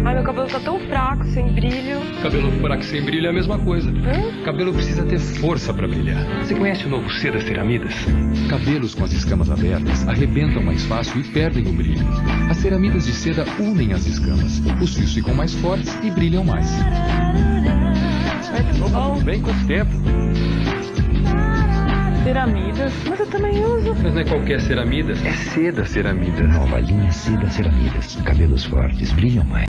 Ai, meu cabelo tá tão fraco, sem brilho. Cabelo fraco sem brilho é a mesma coisa. Cabelo precisa ter força pra brilhar. Você conhece o novo Seda Ceramidas? Cabelos com as escamas abertas arrebentam mais fácil e perdem o brilho. As ceramidas de seda unem as escamas. Os fios ficam mais fortes e brilham mais. Bom, Bem quanto tempo? ceramidas. Mas eu também uso. Mas não é qualquer Ceramidas, é Seda Ceramidas. Nova linha Seda Ceramidas. Cabelos fortes brilham mais.